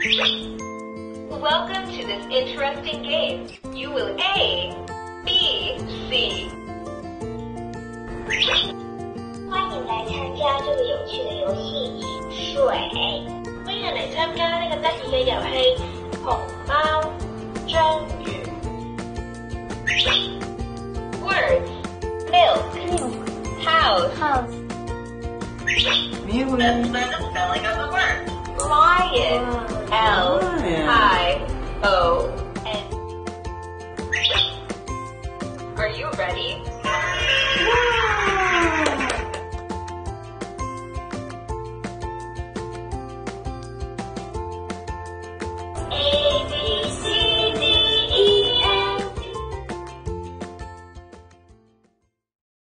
Welcome to this interesting game. You will A, B, C. 欢迎来參加這個有趣的遊戲水。歡迎嚟參加呢個得意嘅遊戲熊貓章魚。Words: milk, house. That doesn't sound like a word. Lion, L-I-O-N. Are you ready?